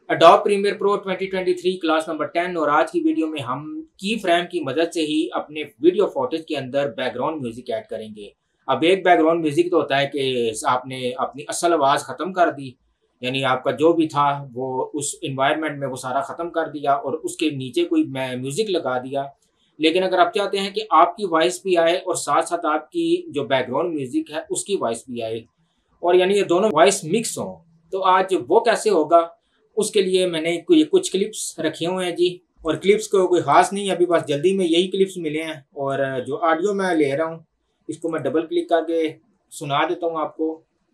Adobe Premiere Pro 2023 class number 10 और आज की वीडियो में हम की फ्रेम की मदद से ही अपने वीडियो फोटेज के अंदर बैकग्राउंड म्यूजिक ऐड करेंगे। अब एक बैकग्राउंड म्यूजिक तो होता है कि आपने अपनी असल आवाज़ ख़त्म कर दी, यानी आपका जो भी था वो उस इन्वायरमेंट में वो सारा ख़त्म कर दिया और उसके नीचे कोई म्यूज़िक लगा दिया। लेकिन अगर आप चाहते हैं कि आपकी वॉइस भी आए और साथ साथ आपकी जो बैकग्राउंड म्यूजिक है उसकी वॉइस भी आए और यानी ये दोनों वॉइस मिक्स हों, तो आज वो कैसे होगा उसके लिए मैंने ये कुछ क्लिप्स रखे हुए हैं जी। और क्लिप्स को कोई ख़ास नहीं, अभी बस जल्दी में यही क्लिप्स मिले हैं। और जो ऑडियो मैं ले रहा हूँ इसको मैं डबल क्लिक करके सुना देता हूँ आपको।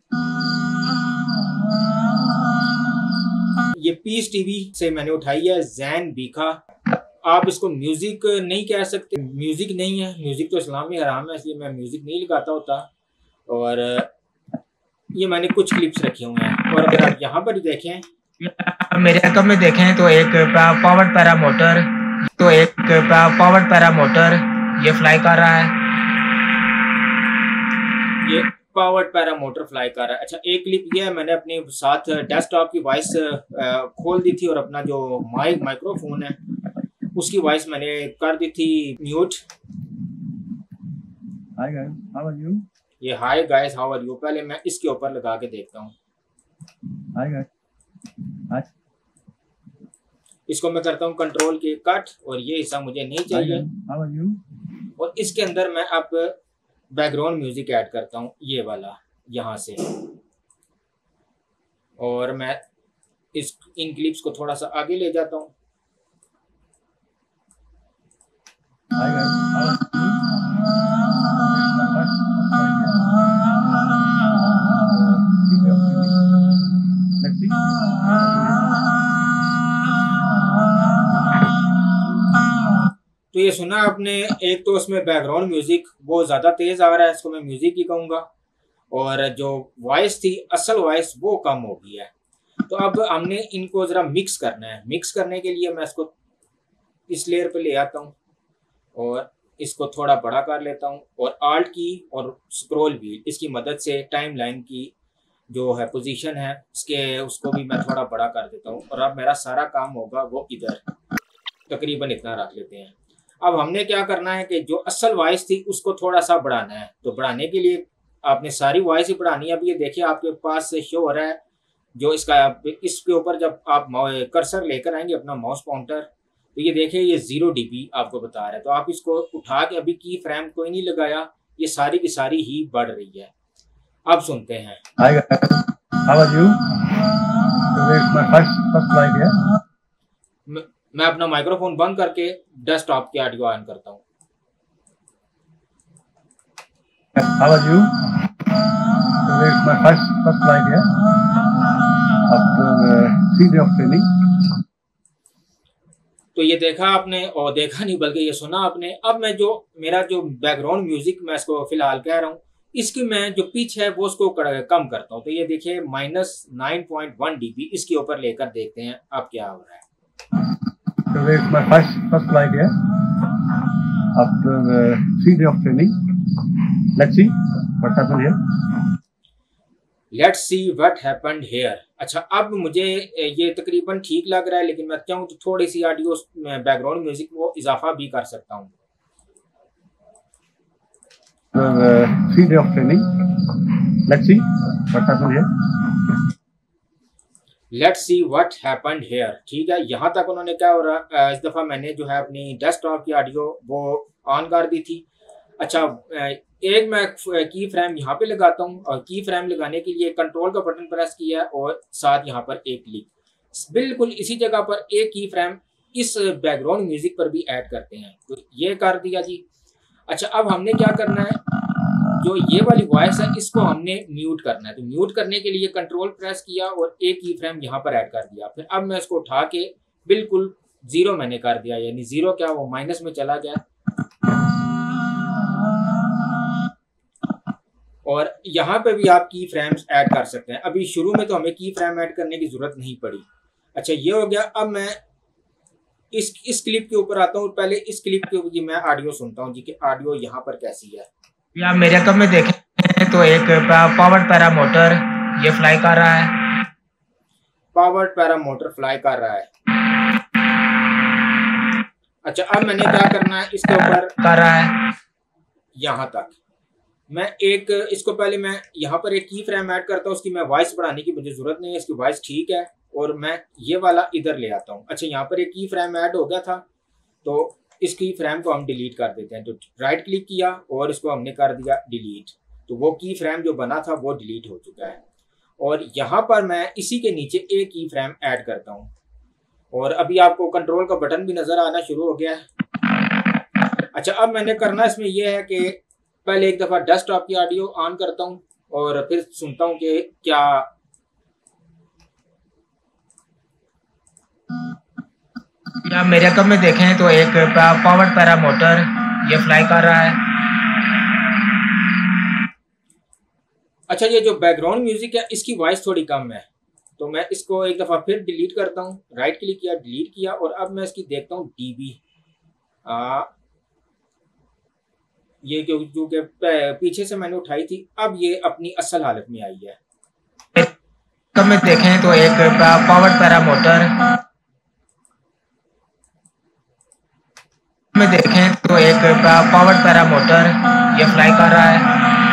ये पीस टीवी से मैंने उठाई है जैन बीखा। आप इसको म्यूजिक नहीं कह सकते, म्यूजिक नहीं है, म्यूजिक तो इस्लाम में हराम है, इसलिए मैं म्यूजिक नहीं लगाता होता। और ये मैंने कुछ क्लिप्स रखे हुए हैं। और अगर आप यहाँ पर देखें, मेरे अकब में देखें तो एक पावर्ड पैरामोटर ये फ्लाई कर रहा है। ये पावर्ड पैरामोटर फ्लाई कर रहा है। अच्छा, एक क्लिप ये है, मैंने अपने साथ डेस्कटॉप की वॉइस खोल दी थी और अपना जो माइक्रोफोन है उसकी वॉइस मैंने कर दी थी mute. Hi guys how are you, ये hi guys how are you पहले मैं इसके ऊपर लगा के देखता हूँ। हाय गाइस, इसको मैं करता हूँ कंट्रोल के कट और ये हिस्सा मुझे नहीं चाहिए। हाउ आर यू, और इसके अंदर मैं अब बैकग्राउंड म्यूजिक ऐड करता हूँ, ये वाला यहाँ से। और मैं इन क्लिप्स को थोड़ा सा आगे ले जाता हूँ। तो ये सुना आपने, एक तो उसमें बैकग्राउंड म्यूजिक वो ज़्यादा तेज़ आ रहा है, इसको मैं म्यूजिक ही कहूँगा। और जो वॉइस थी असल वॉइस वो कम हो गई है। तो अब हमने इनको ज़रा मिक्स करना है। मिक्स करने के लिए मैं इसको इस लेयर पे ले आता हूँ और इसको थोड़ा बड़ा कर लेता हूँ और आल्ट की और स्क्रॉल व्हील इसकी मदद से टाइमलाइन की जो है पोजीशन है उसको भी मैं थोड़ा बड़ा कर देता हूँ। और अब मेरा सारा काम होगा वो इधर तकरीबन इतना रख लेते हैं। अब हमने क्या करना है कि जो असल वॉइस थी उसको थोड़ा सा बढ़ाना है। तो बढ़ाने के लिए आपने सारी वॉइस ही बढ़ानी है। अब ये देखिए आपके पास से शो हो रहा है जो इसके ऊपर जब आप कर्सर लेकर आएंगे अपना माउस पॉइंटर, तो ये देखिए ये 0 dB आपको बता रहा है। तो आप इसको उठा के, अभी की फ्रेम कोई नहीं लगाया, ये सारी की सारी ही बढ़ रही है। अब सुनते हैं। मैं अपना माइक्रोफोन बंद करके डेस्कटॉप की ऑडियो ऑन करता हूँ। How are you? Today is my first slide here after 3 days of training. तो ये देखा आपने, और देखा नहीं बल्कि ये सुना आपने। अब मैं मेरा जो बैकग्राउंड म्यूजिक मैं इसको फिलहाल कह रहा हूँ, इसकी मैं जो पिच है वो उसको कम करता हूँ। तो ये देखिए -9.1 dB इसके ऊपर लेकर देखते हैं अब क्या हो रहा है। Today is my first slide here after 3 days of training. Let's see what happened here. Let's see what happened here. अच्छा, अब मुझे ये तकरीबन ठीक लग रहा है, लेकिन मैं चाहूँ तो थोड़ी सी ऑडियो बैकग्राउंड म्यूजिक वो इजाफा भी कर सकता हूँ। 3 days of training. Let's see what happened here. Let's see what happened here. ठीक है, यहाँ तक उन्होंने क्या हो रहा। इस दफ़ा मैंने जो है अपनी डेस्कटॉप की ऑडियो वो ऑन कर दी थी। अच्छा, एक मैं की फ्रेम यहाँ पे लगाता हूँ और की फ्रेम लगाने के लिए कंट्रोल का बटन प्रेस किया और साथ यहाँ पर एक क्लिक, बिल्कुल इसी जगह पर एक की फ्रेम इस बैकग्राउंड म्यूजिक पर भी ऐड करते हैं। तो ये कर दिया जी। अच्छा, अब हमने क्या करना है, जो ये वाली वॉइस है इसको हमने म्यूट करना है। तो म्यूट करने के लिए कंट्रोल प्रेस किया और एक की फ्रेम यहाँ पर ऐड कर दिया। फिर अब मैं इसको उठा के बिल्कुल 0 मैंने कर दिया, यानी 0 क्या वो माइनस में चला गया। और यहाँ पे भी आप की फ्रेम्स ऐड कर सकते हैं। अभी शुरू में तो हमें की फ्रेम ऐड करने की जरूरत नहीं पड़ी। अच्छा, ये हो गया। अब मैं इस क्लिप के ऊपर आता हूँ। पहले इस क्लिप के मैं ऑडियो सुनता हूँ जी कि ऑडियो यहाँ पर कैसी है। या मेरे कब में देखें तो एक पावर्ड पैरामोटर ये फ्लाई कर रहा है। पावर्ड पैरामोटर फ्लाई कर रहा है। अच्छा, अब मैंने क्या करना है, इसके ऊपर कर रहा है यहाँ तक मैं एक इसको पहले मैं यहाँ पर एक की फ्रेम ऐड करता हूँ। उसकी मैं वॉइस बढ़ाने की मुझे जरूरत नहीं है, इसकी वॉइस ठीक है। और मैं ये वाला इधर ले आता हूँ। अच्छा, यहाँ पर एक की फ्रेम ऐड हो गया था, तो इस की फ्रेम को हम डिलीट कर देते हैं। तो राइट क्लिक किया और इसको हमने कर दिया डिलीट, तो वो की फ्रेम जो बना था वो डिलीट हो चुका है। और यहाँ पर मैं इसी के नीचे एक की फ्रेम ऐड करता हूँ, और अभी आपको कंट्रोल का बटन भी नजर आना शुरू हो गया है। अच्छा, अब मैंने करना इसमें यह है कि पहले एक दफ़ा डेस्कटॉप की ऑडियो ऑन करता हूँ और फिर सुनता हूँ कि क्या या मेरे कब में देखें तो एक पावर्ड पैरामोटर ये फ्लाई कर रहा है। अच्छा, ये जो बैकग्राउंड म्यूजिक है इसकी वॉइस थोड़ी कम है, तो मैं इसको एक दफ़ा फिर डिलीट करता हूँ। राइट क्लिक किया, डिलीट किया, और अब मैं इसकी देखता हूँ डीबी। ये क्योंकि पीछे से मैंने उठाई थी, अब ये अपनी असल हालत में आई है। कब में देखें तो एक पावर्ड पैरामोटर में देखें तो एक पावर्ड पैरामोटर ये फ्लाई कर रहा है।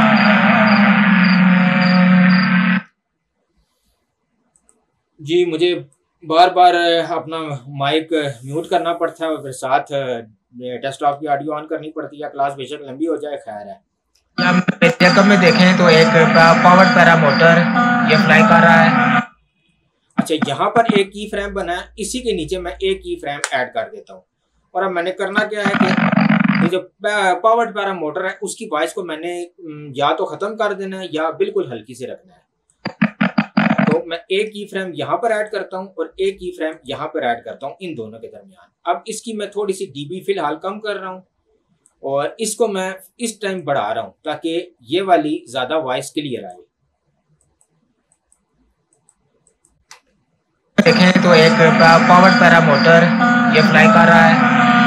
जी, मुझे बार बार अपना माइक म्यूट करना पड़ता है और फिर साथ डेस्कटॉप की ऑडियो ऑन करनी पड़ती है। क्लास बेशक लंबी हो जाए, खैर है। या मेरे कब में देखें तो एक पावर्ड पैरामोटर ये फ्लाई कर रहा है। अच्छा, यहाँ पर एक की फ्रेम बना है, इसी के नीचे मैं एक की फ्रेम ऐड कर देता हूँ। और अब मैंने करना क्या है कि जो पावर्ड पैरामोटर है उसकी वॉइस को मैंने या तो ख़त्म कर देना है या बिल्कुल हल्की से रखना है। तो मैं एक की फ्रेम यहाँ पर ऐड करता हूँ और एक की फ्रेम यहाँ पर ऐड करता हूँ, इन दोनों के दरमियान। अब इसकी मैं थोड़ी सी डीबी फिलहाल कम कर रहा हूँ और इसको मैं इस टाइम बढ़ा रहा हूँ ताकि ये वाली ज़्यादा वॉइस क्लियर आए। देखें तो एक पावर्ड पैरामोटर ये फ्लाई कर रहा है।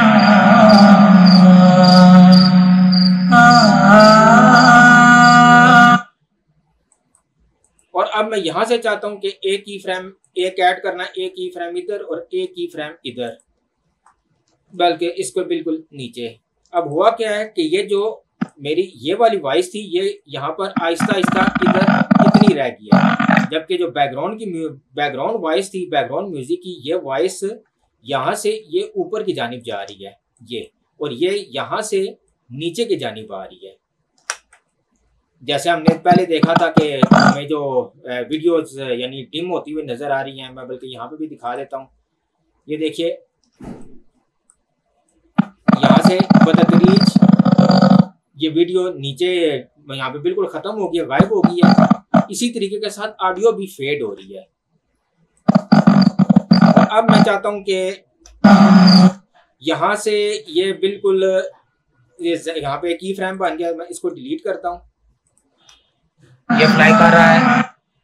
और अब मैं यहाँ से चाहता हूँ कि एक की फ्रेम एक ऐड करना, एक की फ्रेम इधर और एक की फ्रेम इधर, बल्कि इसको बिल्कुल नीचे। अब हुआ क्या है कि ये जो मेरी ये वाली वॉइस थी ये यहाँ पर आहिस्ता आहिस्ता इधर इतनी रह गई है, जबकि जो बैकग्राउंड वॉइस थी, बैकग्राउंड म्यूजिक की, ये वॉइस यहाँ से ये ऊपर की जानिब जा रही है ये, और ये यहाँ से नीचे की जानिब आ रही है। जैसे हमने पहले देखा था कि हमें जो वीडियोस यानी डिम होती हुई नजर आ रही हैं, मैं बल्कि यहाँ पे भी दिखा देता हूँ। ये देखिए, यहाँ से बतदरीज ये वीडियो नीचे यहाँ पे बिल्कुल ख़त्म हो गई है, गायब हो गई है। इसी तरीके के साथ ऑडियो भी फेड हो रही है। और अब मैं चाहता हूँ कि यहाँ से ये बिल्कुल यहाँ पे की फ्रेम बन गया, मैं इसको डिलीट करता हूँ। ये फ्लाई कर रहा है।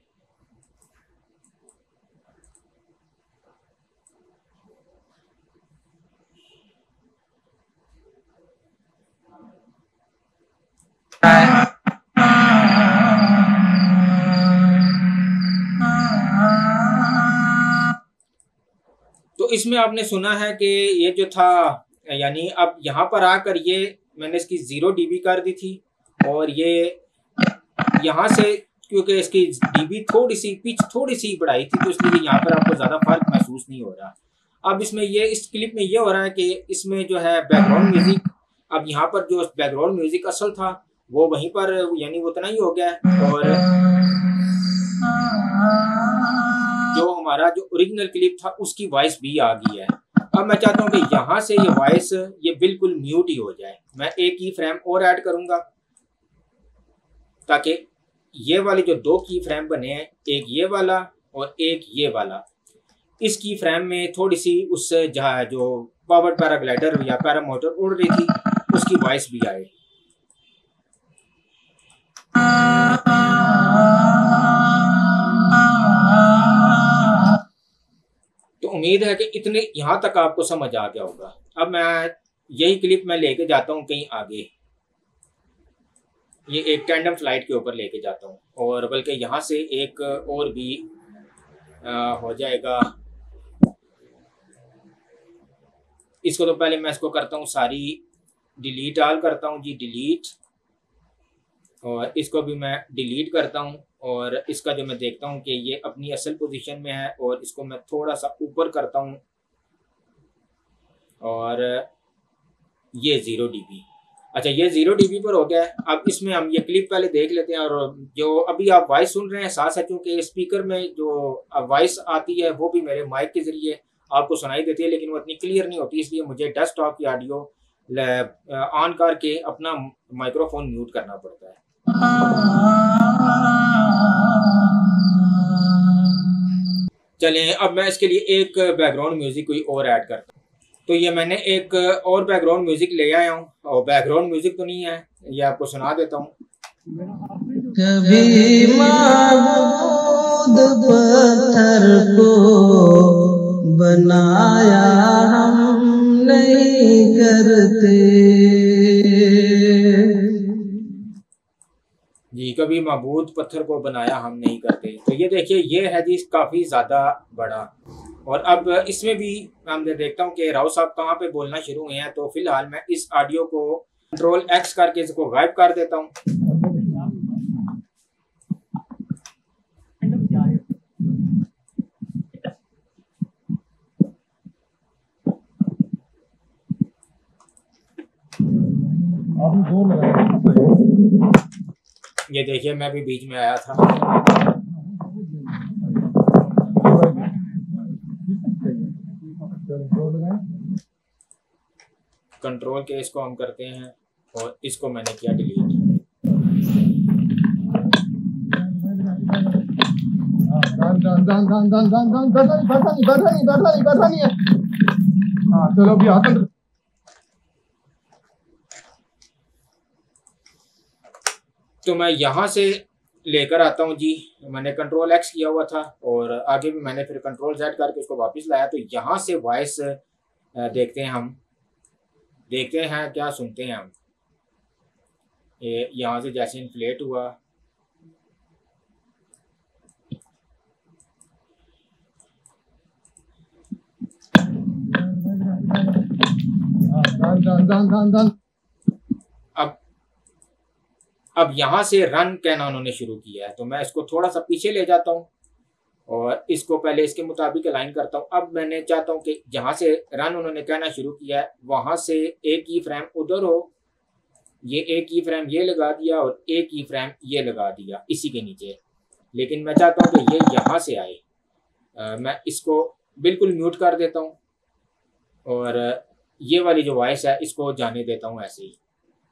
तो इसमें आपने सुना है कि ये जो था, यानी अब यहाँ पर आकर ये मैंने इसकी 0 dB कर दी थी, और ये यहाँ से क्योंकि इसकी डीबी थोड़ी सी पिच थोड़ी सी बढ़ाई थी, तो इसलिए यहाँ पर आपको ज़्यादा फर्क महसूस नहीं हो रहा। अब इसमें ये इस क्लिप में ये हो रहा है कि इसमें जो है बैकग्राउंड म्यूजिक, अब यहाँ पर जो बैकग्राउंड म्यूजिक असल था वो वहीं पर यानी वो उतना ही हो गया है, और जो हमारा जो ओरिजिनल क्लिप था उसकी वॉइस भी आ गई है। अब मैं चाहता हूँ कि यहाँ से ये वॉइस ये बिल्कुल म्यूट ही हो जाए। मैं एक ही फ्रेम और ऐड करूँगा ताकि ये वाले जो 2 की फ्रेम बने हैं, एक ये वाला और एक ये वाला, इस की फ्रेम में थोड़ी सी उससे जहाँ जो पावर्ड पैराग्लाइडर या पैरामोटर उड़ रही थी उसकी वॉइस भी आए। तो उम्मीद है कि इतने यहाँ तक आपको समझ आ गया होगा। अब मैं यही क्लिप मैं लेके जाता हूँ कहीं आगे, ये एक टैंडम फ्लाइट के ऊपर लेके जाता हूँ, और बल्कि यहाँ से एक और भी हो जाएगा। इसको तो पहले मैं इसको करता हूँ सारी डिलीट ऑल करता हूँ जी, डिलीट, और इसको भी मैं डिलीट करता हूँ। और इसका जो मैं देखता हूँ कि ये अपनी असल पोजीशन में है, और इसको मैं थोड़ा सा ऊपर करता हूँ, और ये 0 dB। अच्छा, ये 0 dB पर हो गया है। अब इसमें हम ये क्लिप पहले देख लेते हैं, और जो अभी आप वॉइस सुन रहे हैं साथ साथ, क्योंकि स्पीकर में जो वॉइस आती है वो भी मेरे माइक के जरिए आपको सुनाई देती है, लेकिन वो इतनी क्लियर नहीं होती, इसलिए मुझे डेस्कटॉप की ऑडियो ऑन करके अपना माइक्रोफोन म्यूट करना पड़ता है। चलें, अब मैं इसके लिए एक बैकग्राउंड म्यूजिक कोई और ऐड करता हूँ। तो ये मैंने एक और बैकग्राउंड म्यूजिक ले आया हूँ, और बैकग्राउंड म्यूजिक तो नहीं है, ये आपको सुना देता हूँ। कभी माबूद पत्थर को बनाया हम नहीं करते जी, कभी माबूद पत्थर को बनाया हम नहीं करते। तो ये देखिए, ये है जी काफ़ी ज़्यादा बड़ा। और अब इसमें भी मैं देखता हूँ कि राव साहब कहाँ पे बोलना शुरू हुए हैं। तो फिलहाल मैं इस ऑडियो को कंट्रोल X करके इसको गायब कर देता हूँ। ये देखिए, मैं भी बीच में आया था। कंट्रोल के इसको हम करते हैं, और इसको मैंने किया डिलीट। चलो अभी आता हूं। तो मैं यहाँ से लेकर आता हूँ जी, मैंने कंट्रोल X किया हुआ था, और आगे भी मैंने फिर कंट्रोल Z करके उसको वापस लाया। तो यहाँ से वॉइस देखते हैं हम, देखते हैं क्या सुनते हैं हम। ये यहाँ से जैसे इन्फ्लेट हुआ, अब यहाँ से रन कहना उन्होंने शुरू किया है। तो मैं इसको थोड़ा सा पीछे ले जाता हूँ, और इसको पहले इसके मुताबिक अलाइन करता हूँ। अब मैंने चाहता हूँ कि जहाँ से रन उन्होंने कहना शुरू किया है, वहाँ से एक की फ्रेम उधर हो। ये एक की फ्रेम ये लगा दिया, और एक की फ्रेम ये लगा दिया इसी के नीचे। लेकिन मैं चाहता हूँ कि ये यहाँ से आए। मैं इसको बिल्कुल म्यूट कर देता हूँ, और ये वाली जो वॉइस है इसको जाने देता हूँ ऐसे ही।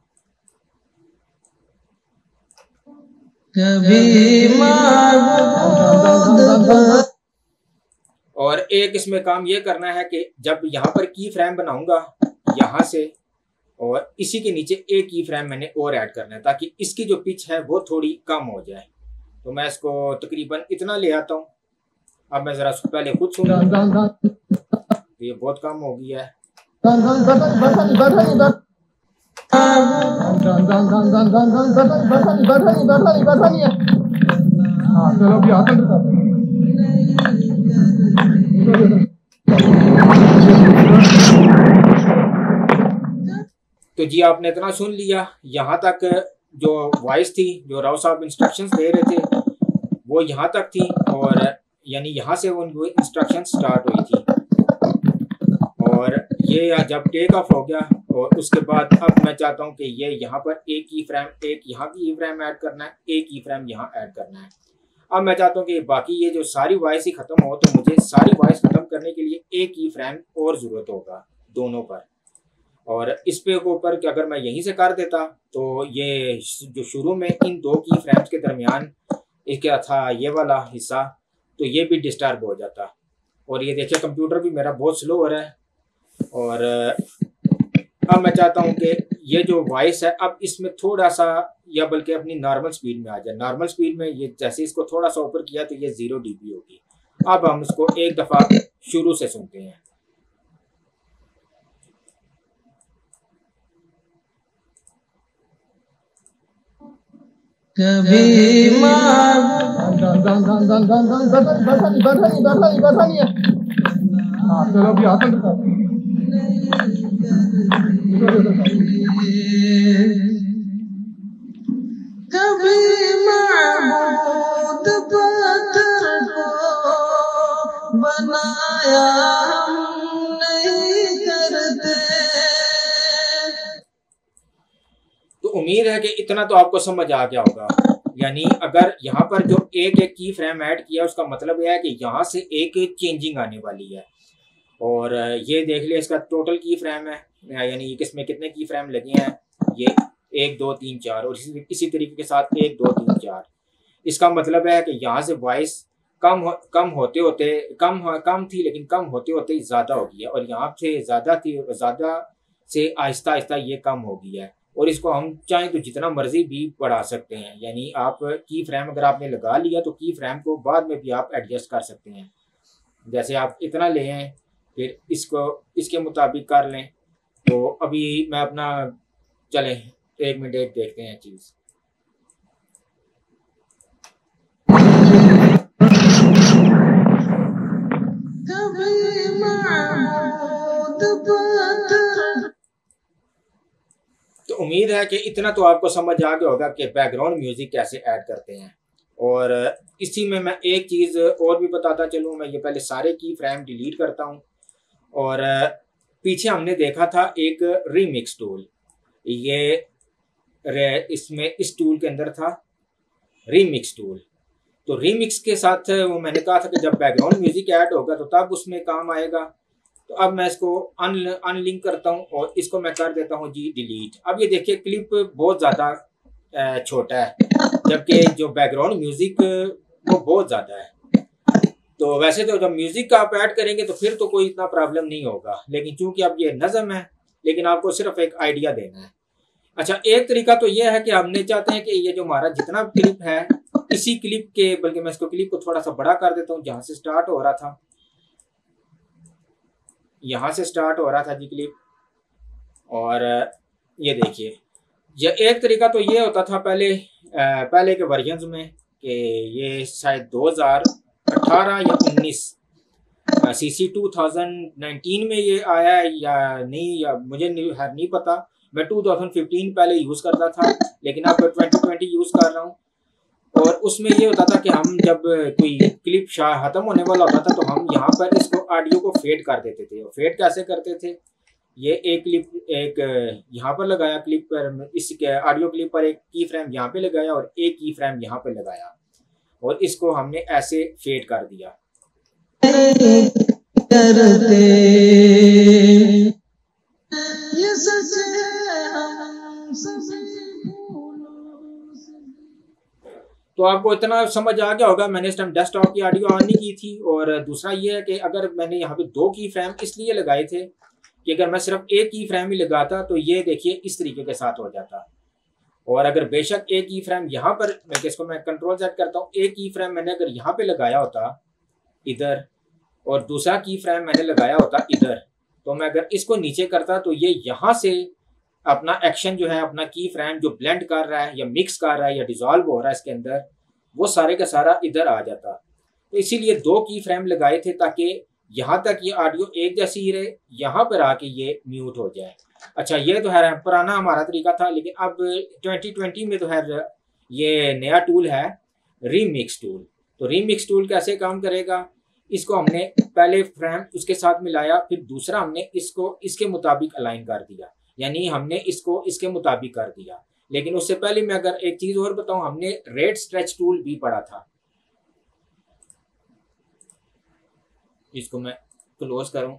और एक इसमें काम ये करना है कि जब यहाँ पर की फ्रेम बनाऊंगा यहाँ से, और इसी के नीचे एक की फ्रेम मैंने और ऐड करना है, ताकि इसकी जो पिच है वो थोड़ी कम हो जाए। तो मैं इसको तकरीबन इतना ले आता हूँ। अब मैं ज़रा पहले खुद सुन, तो ये बहुत कम हो गया है। चलो अभी आता हूं। तो जी, आपने इतना सुन लिया। यहाँ तक जो वॉइस थी, जो राव साहब इंस्ट्रक्शंस दे रहे थे, वो यहाँ तक थी, और यानी यहाँ से वो इंस्ट्रक्शन स्टार्ट हुई थी। और ये जब टेक ऑफ हो गया, और उसके बाद अब मैं चाहता हूँ कि ये यहाँ पर एक की फ्रेम, एक यहाँ की फ्रेम ऐड करना है, एक की फ्रेम यहाँ ऐड करना है। अब मैं चाहता हूँ कि बाकी ये जो सारी वॉइस ही ख़त्म हो, तो मुझे सारी वॉइस ख़त्म करने के लिए एक की फ्रेम और ज़रूरत होगा दोनों पर। और इस पे ऊपर कि अगर मैं यहीं से कर देता, तो ये जो शुरू में इन दो की फ्रेम्स के दरमियान क्या था ये वाला हिस्सा, तो ये भी डिस्टर्ब हो जाता। और ये देखिए, कंप्यूटर भी मेरा बहुत स्लो हो रहा है। और अब मैं चाहता हूँ कि ये जो वॉइस है, अब इसमें थोड़ा सा, या बल्कि अपनी नॉर्मल स्पीड में आ जाए। नॉर्मल स्पीड में ये जैसे इसको थोड़ा सा ऊपर किया, तो ये 0 dB होगी। अब हम इसको एक दफ़ा शुरू से सुनते हैं। कभी चलो अभी आसन कभी माबूद पत्थर को बनाया हम नहीं करते। तो उम्मीद है कि इतना तो आपको समझ आ गया होगा। यानी अगर यहाँ पर जो एक एक की फ्रेम ऐड किया उसका मतलब यह है कि यहाँ से एक चेंजिंग आने वाली है। और ये देख लिया इसका टोटल की फ्रेम है, यानी इसमें कितने की फ्रेम लगे हैं, ये 1 2 3 4 और इसी तरीके के साथ 1 2 3 4। इसका मतलब है कि यहाँ से वॉइस कम होते होते कम थी, लेकिन कम होते होते ज़्यादा हो गई है, और यहाँ से ज़्यादा थी, ज़्यादा से आहिस्ता आहिस्ता ये कम हो गई है। और इसको हम चाहें तो जितना मर्जी भी बढ़ा सकते हैं। यानी आप की फ्रेम अगर आपने लगा लिया तो की फ्रेम को बाद में भी आप एडजस्ट कर सकते हैं। जैसे आप इतना लें फिर इसको इसके मुताबिक कर लें। तो अभी मैं अपना चलें 1 मिनट देखते हैं चीज़। तो उम्मीद है कि इतना तो आपको समझ आ गया होगा कि बैकग्राउंड म्यूजिक कैसे ऐड करते हैं। और इसी में मैं एक चीज़ और भी बताता चलूँ। मैं ये पहले सारे की फ्रेम डिलीट करता हूँ। और पीछे हमने देखा था एक रीमिक्स टूल, ये इसमें इस टूल के अंदर था रीमिक्स टूल। तो रीमिक्स के साथ वो मैंने कहा था कि जब बैकग्राउंड म्यूजिक ऐड होगा तो तब उसमें काम आएगा। तो अब मैं इसको अनलिंक करता हूँ और इसको मैं कर देता हूँ जी डिलीट। अब ये देखिए क्लिप बहुत ज़्यादा छोटा है, जबकि जो बैकग्राउंड म्यूजिक वो बहुत ज़्यादा है। तो वैसे तो जब म्यूजिक का आप ऐड करेंगे तो फिर तो कोई इतना प्रॉब्लम नहीं होगा, लेकिन चूंकि अब ये नज़म है, लेकिन आपको सिर्फ एक आइडिया देना है। अच्छा, एक तरीका तो ये है कि हमने चाहते हैं कि ये जो हमारा जितना क्लिप है इसी क्लिप के, बल्कि मैं इसको क्लिप को थोड़ा सा बड़ा कर देता हूँ। जहाँ से स्टार्ट हो रहा था, यहाँ से स्टार्ट हो रहा था जी क्लिप। और ये देखिए, ये एक तरीका तो ये होता था पहले के वर्जन्स में कि ये शायद 2018 या 19 CC 2019 में ये आया है या नहीं, या मुझे नहीं पता। मैं 2015 पहले यूज़ करता था, लेकिन अब 2020 यूज़ कर रहा हूँ। और उसमें ये होता था कि हम जब कोई क्लिप ख़त्म होने वाला होता था तो हम यहाँ पर इसको ऑडियो को फेड कर देते थे। और फेड कैसे करते थे, ये एक क्लिप यहाँ पर लगाया, क्लिप पर इस ऑडियो क्लिप पर एक की फ्रेम यहाँ पे लगाया और एक की फ्रेम यहाँ पे लगाया, और इसको हमने ऐसे फेड कर दिया। तो आपको इतना समझ आ गया होगा। मैंने इस टाइम डेस्कटॉप की ऑडियो ऑन नहीं की थी। और दूसरा ये है कि अगर मैंने यहाँ पे 2 की फ्रेम इसलिए लगाए थे कि अगर मैं सिर्फ एक की फ्रेम ही लगाता तो ये देखिए इस तरीके के साथ हो जाता। और अगर बेशक एक की फ्रेम यहाँ पर, बल्कि इसको मैं कंट्रोल सेट करता हूँ, एक की फ्रेम मैंने अगर यहाँ पे लगाया होता इधर और दूसरा की फ्रेम मैंने लगाया होता इधर, तो मैं अगर इसको नीचे करता तो ये यहाँ से अपना एक्शन जो है, अपना की फ्रेम जो ब्लेंड कर रहा है या मिक्स कर रहा है या डिजॉल्व हो रहा है इसके अंदर, वो सारे का सारा इधर आ जाता। तो इसीलिए 2 की फ्रेम लगाए थे ताकि यहाँ तक ये ऑडियो एक जैसी ही रहे, यहाँ पर आके ये म्यूट हो जाए। अच्छा, ये तो है पुराना हमारा तरीका था, लेकिन अब 2020 में तो है ये नया टूल है रीमिक्स टूल। तो रीमिक्स टूल कैसे काम करेगा, इसको हमने पहले फ्रेम उसके साथ मिलाया, फिर दूसरा हमने इसको इसके मुताबिक अलाइन कर दिया, यानी हमने इसको इसके मुताबिक कर दिया। लेकिन उससे पहले मैं अगर एक चीज़ और बताऊं, हमने रेट स्ट्रेच टूल भी पढ़ा था। इसको मैं क्लोज करूं,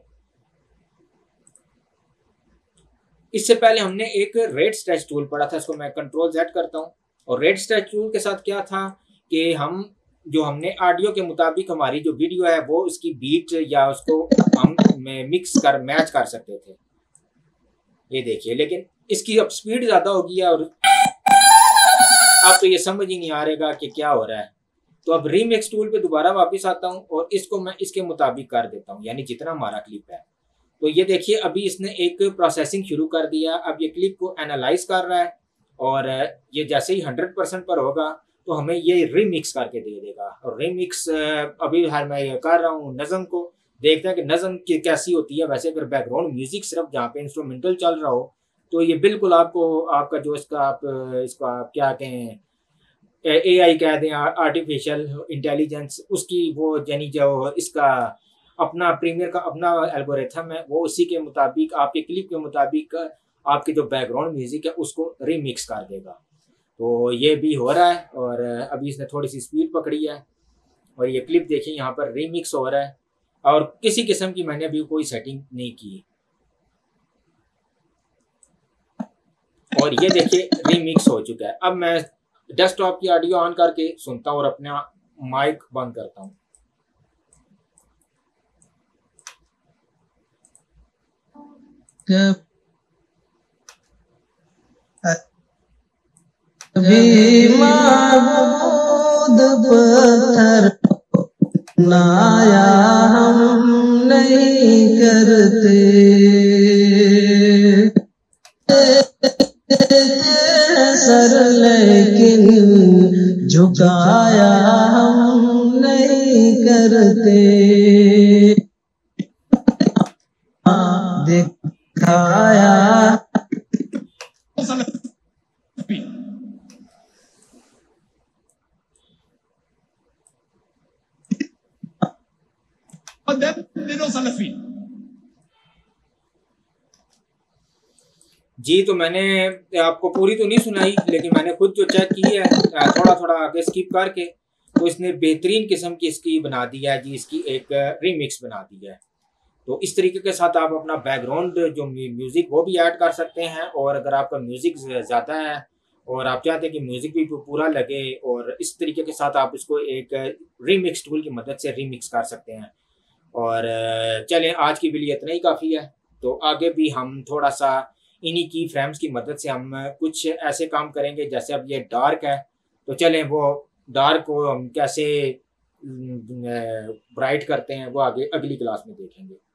इससे पहले हमने एक रेट स्ट्रेच टूल पढ़ा था। इसको मैं कंट्रोल Z करता हूं। और रेट स्ट्रेच टूल के साथ क्या था कि हमने ऑडियो के मुताबिक हमारी जो वीडियो है वो उसकी बीट या उसको हम मैच कर सकते थे। ये देखिए, लेकिन इसकी अब स्पीड ज़्यादा होगी है और अब तो ये समझ ही नहीं आ रहेगा कि क्या हो रहा है। तो अब रीमिक्स टूल पे दोबारा वापस आता हूँ और इसको मैं इसके मुताबिक कर देता हूँ, यानी जितना हमारा क्लिप है। तो ये देखिए, अभी इसने एक प्रोसेसिंग शुरू कर दिया। अब ये क्लिप को एनालाइज कर रहा है और ये जैसे ही 100% पर होगा तो हमें ये रिमिक्स करके दे देगा। और रिमिक्स अभी हाल मैं ये कर रहा हूँ नज़म को, देखते हैं कि नज़म की कैसी होती है। वैसे अगर बैकग्राउंड म्यूजिक सिर्फ जहाँ पे इंस्ट्रूमेंटल चल रहा हो तो ये बिल्कुल आपको आपका जो इसका आप इसको आप क्या कहें AI कह दें, आर्टिफिशियल इंटेलिजेंस, उसकी वो यानी जो इसका अपना प्रीमियर का अपना एल्गोरिथम है वो उसी के मुताबिक आपके क्लिप के मुताबिक आपके जो बैकग्राउंड म्यूजिक है उसको रिमिक्स कर देगा। तो ये भी हो रहा है और अभी इसने थोड़ी सी स्पीड पकड़ी है और ये क्लिप देखिए यहाँ पर रिमिक्स हो रहा है और किसी किस्म की मैंने अभी कोई सेटिंग नहीं की। और ये देखिए रिमिक्स हो चुका है। अब मैं डेस्कटॉप की ऑडियो ऑन करके सुनता हूँ और अपना माइक बंद करता हूँ। कभी माबूद पत्थर बनाया हम नहीं करते, सर लेकिन झुकाया हम नहीं करते, दिखाया जी। तो मैंने आपको पूरी तो नहीं सुनाई लेकिन मैंने खुद जो चेक की है थोड़ा थोड़ा आगे स्किप करके, तो इसने बेहतरीन किस्म की इसकी बना दी है जी, इसकी एक रीमिक्स बना दी है। तो इस तरीके के साथ आप अपना बैकग्राउंड जो म्यूज़िक वो भी ऐड कर सकते हैं। और अगर आपका म्यूज़िक ज़्यादा है और आप चाहते हैं कि म्यूज़िक भी पूरा लगे और इस तरीके के साथ आप इसको एक रीमिक्स टूल की मदद से रीमिक्स कर सकते हैं। और चलें आज की वीडियो इतना ही काफ़ी है। तो आगे भी हम थोड़ा सा इन्हीं की फ्रेम्स की मदद से हम कुछ ऐसे काम करेंगे, जैसे अब ये डार्क है तो चलें वो डार्क को हम कैसे ब्राइट करते हैं वो आगे अगली क्लास में देखेंगे।